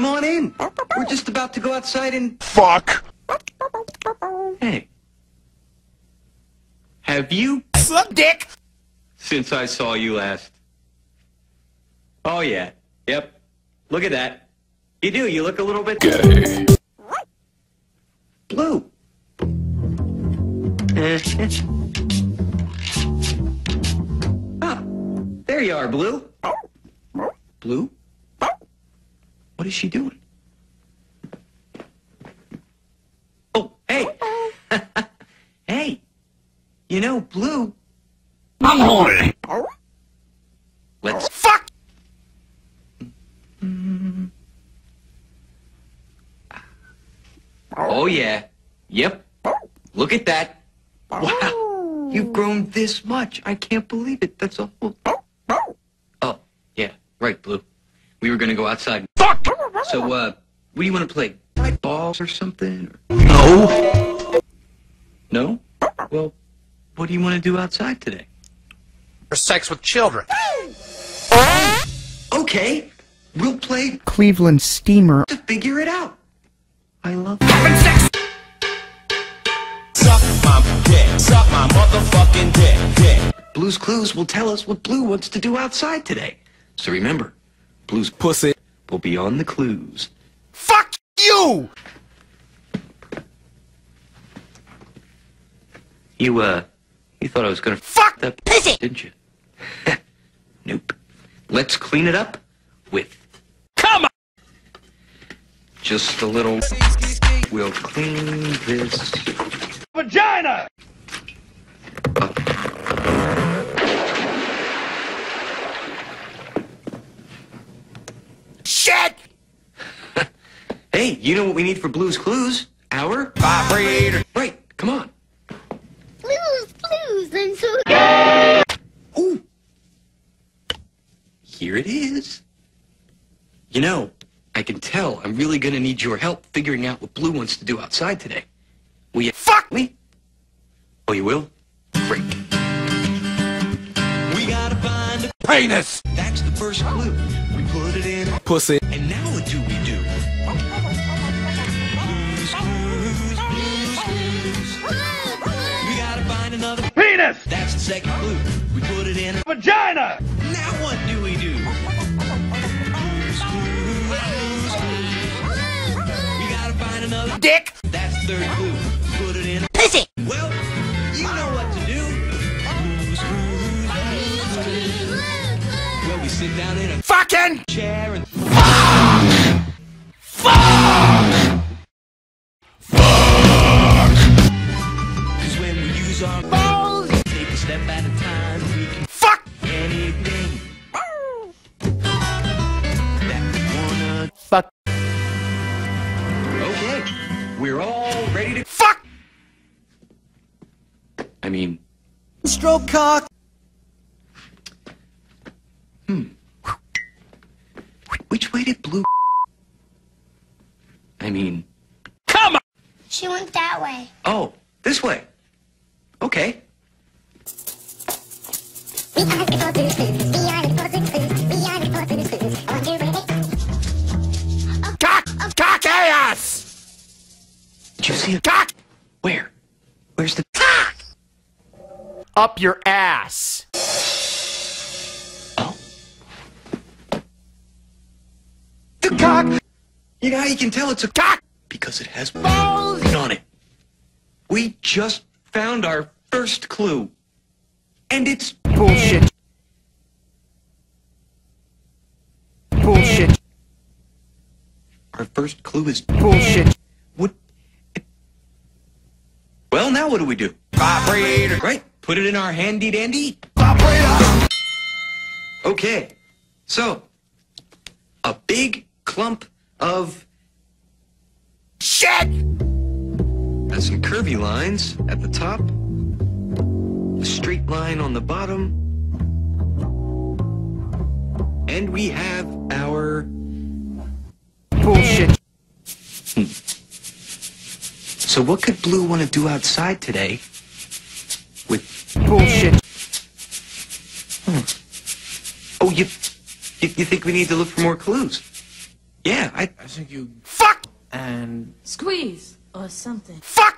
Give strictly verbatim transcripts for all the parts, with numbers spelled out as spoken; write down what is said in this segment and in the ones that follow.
come on in. We're just about to go outside and... Fuck! Hey. Have you... Suck dick! Since I saw you last. Oh, yeah. Yep. Look at that. You do. You look a little bit... Gay. Blue. Ah, there you are, Blue. Blue? What is she doing? Oh, hey. Hey. You know, Blue... Let's... Fuck! Oh, yeah. Yep. Look at that. Wow. You've grown this much. I can't believe it. That's a whole... Oh, yeah. Right, Blue. We were going to go outside. Fuck! So, uh, what do you want to play? Balls or something? No. No? Well, what do you want to do outside today? For sex with children. Okay. We'll play Cleveland Steamer. to figure it out. I love Having sex! Suck my dick, suck my motherfucking dick, dick. Blue's Clues will tell us what Blue wants to do outside today. So remember, Blue's Pussy. will be on the clues. Fuck you! You, uh, you thought I was gonna Fuck the pussy! didn't you? Nope. Let's clean it up with Come on! just a little. We'll clean this Vagina! up. Shit! Hey, you know what we need for Blue's Clues? Our Vibrator. right. Come on. Blues, blues, I'm so... Ooh. Here it is. You know, I can tell I'm really gonna need your help figuring out what Blue wants to do outside today. Will you Fuck me? Oh, you will? Great. We gotta find a... penis! That's the first clue. We put it in. Pussy. And now what do we do? Blues Clues, Blues Clues. We gotta find another. Penis! That's the second clue. We put it in. Vagina! Now what do we do? Blues Clues, Blues Clues. We gotta find another. Dick! That's the third clue. Put it in. Pussy! Well, you know what to do. Blues Clues, Blues Clues. Well, we sit down in a Fucking! chair and. Cause when we use our balls, take a step at a time, we can Fuck! anything that we wanna. Fuck. Okay, we're all ready to. Fuck! I mean, Stroke cock. hmm. Which way did Blue? I mean, Come on! She went that way. oh, this way. Okay. We are the Buzzers Clues. We are the Buzzers Clues. We are the Buzzers Clues. Are you ready? Cock! Cock ass! Did you see a Cock! where? Where's the Cock! Up your ass! oh? The cock. You know how you can tell it's a Cock! because it has balls on it. We just found our first clue, and it's Bullshit. Bullshit. our first clue is Bullshit. what? Well, now what do we do? Vibrator! Right? Put it in our handy dandy. Vibrator! Okay, so a big clump of Shit! has some curvy lines at the top, a straight line on the bottom, and we have our Bullshit. So what could Blue want to do outside today with... Bullshit. Oh, you, you, you think we need to look for more clues? Yeah, I... I think you fuck and Squeeze or something. fuck.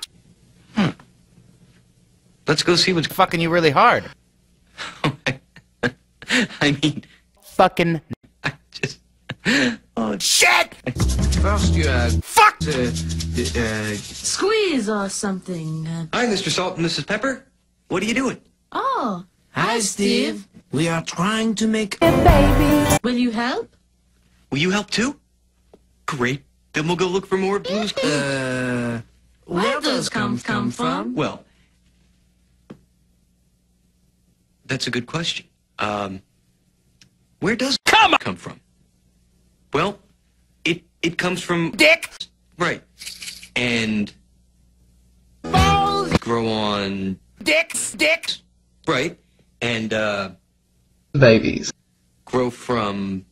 Let's go see what's... Fucking you really hard. I mean... Fucking. I just... Oh, Shit. First you uh fuck the uh Squeeze or something. Uh, Hi, Mister Salt and Missus Pepper. What are you doing? oh, Hi Steve. We are trying to make will you help? Will you help too? Great. Then we'll go look for more blues. uh Where does come come from? Well, that's a good question. Um, where does come come from? Well, it it comes from dick. right, and Balls. grow on Dicks. Dicks. right, and uh, Babies. grow from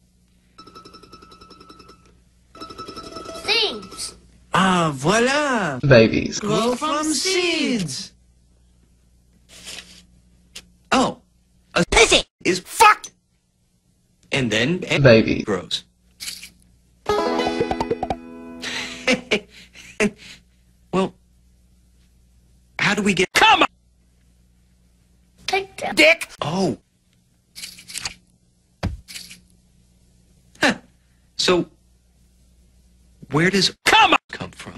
Things. Ah, voila. Babies. Grow from seeds. oh, a Pussy. is Fuck. and then and Baby. grows. Well, how do we get Come on. Take them. Dick. Oh. Huh. So, where does Come on. come from?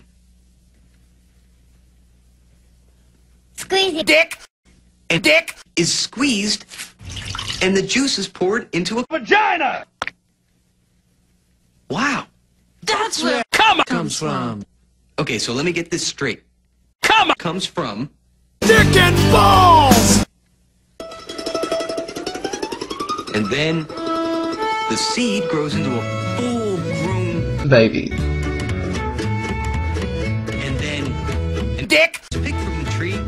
Squeeze it. Dick. And Dick. is squeezed, and the juice is poured into a Vagina. wow. That's where Come on. Comes from. Okay, so let me get this straight. Come on. Comes from Dick and balls. and then the seed grows into a full-grown, Baby. and then and Dick. it's picked from the tree,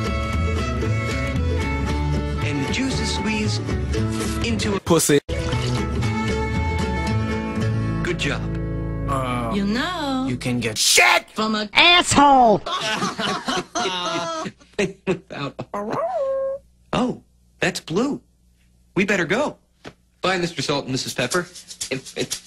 and the juice is squeezed into a Pussy. good job. Uh, you know you can get shit. from a Asshole! Without oh, that's blue. We better go. Bye, Mister Salt and Missus Pepper.